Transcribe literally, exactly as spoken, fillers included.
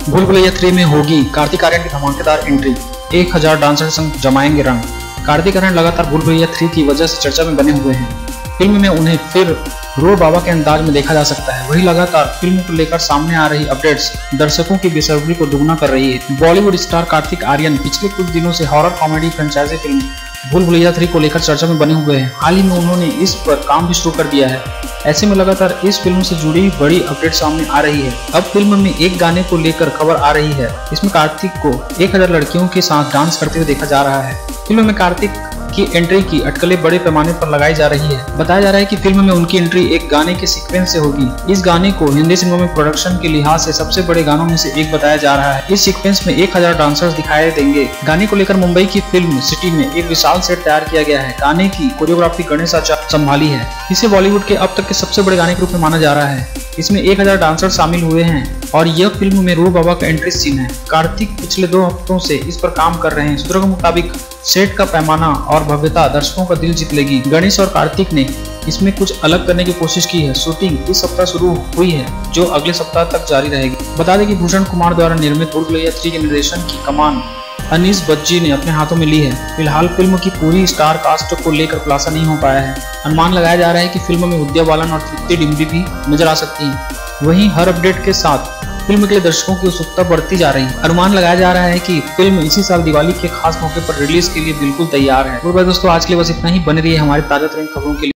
भूल भुलैया थ्री में होगी कार्तिक आर्यन की धमाकेदार एंट्री। एक हज़ार डांसर संग जमाएंगे रंग। कार्तिक आर्यन लगातार भूल भुलैया थ्री की वजह से चर्चा में बने हुए हैं। फिल्म में उन्हें फिर रो बाबा के अंदाज में देखा जा सकता है। वही लगातार फिल्म को लेकर सामने आ रही अपडेट्स दर्शकों की बेसब्री को दुगना कर रही है। बॉलीवुड स्टार कार्तिक आर्यन पिछले कुछ दिनों से हॉरर कॉमेडी फ्रेंचाइजी फिल्म भूल भुलैया थ्री को लेकर चर्चा में बने हुए हैं। हाल ही में उन्होंने इस पर काम भी शुरू कर दिया है। ऐसे में लगातार इस फिल्म से जुड़ी बड़ी अपडेट सामने आ रही है। अब फिल्म में एक गाने को लेकर खबर आ रही है। इसमें कार्तिक को एक हज़ार लड़कियों के साथ डांस करते हुए देखा जा रहा है। फिल्म में कार्तिक की एंट्री की अटकलें बड़े पैमाने पर लगाई जा रही है। बताया जा रहा है कि फिल्म में उनकी एंट्री एक गाने के सीक्वेंस से होगी। इस गाने को हिंदी सिनेमा में प्रोडक्शन के लिहाज से सबसे बड़े गानों में से एक बताया जा रहा है। इस सीक्वेंस में एक हज़ार डांसर्स दिखाई देंगे। गाने को लेकर मुंबई की फिल्म सिटी में एक विशाल सेट तैयार किया गया है। गाने की कोरियोग्राफी गणेश आचार्य संभाली है। इसे बॉलीवुड के अब तक के सबसे बड़े गाने के रूप में माना जा रहा है। इसमें एक हज़ार डांसर शामिल हुए हैं और यह फिल्म में रो बाबा का एंट्री सीन है। कार्तिक पिछले दो हफ्तों से इस पर काम कर रहे हैं। सूत्रों के मुताबिक सेट का पैमाना और भव्यता दर्शकों का दिल जीत लेगी। गणेश और कार्तिक ने इसमें कुछ अलग करने की कोशिश की है। शूटिंग इस सप्ताह शुरू हुई है जो अगले सप्ताह तक जारी रहेगी। बता दें कि भूषण कुमार द्वारा निर्मित भूल भुलैया थ्री के निर्देशन की कमान अनीस बज्जी ने अपने हाथों में ली है। फिलहाल फिल्म की पूरी स्टार कास्ट को लेकर खुलासा नहीं हो पाया है। अनुमान लगाया जा रहा है कि फिल्म में विद्या बालन और तृप्ति डिम्पी भी नजर आ सकती हैं। वहीं हर अपडेट के साथ फिल्म के लिए दर्शकों की उत्सुकता बढ़ती जा रही है। अनुमान लगाया जा रहा है कि फिल्म इसी साल दिवाली के खास मौके पर रिलीज के लिए बिल्कुल तैयार है। और दोस्तों आज के लिए बस इतना ही। बने रहिए हमारे ताजा तरीन खबरों के लिए।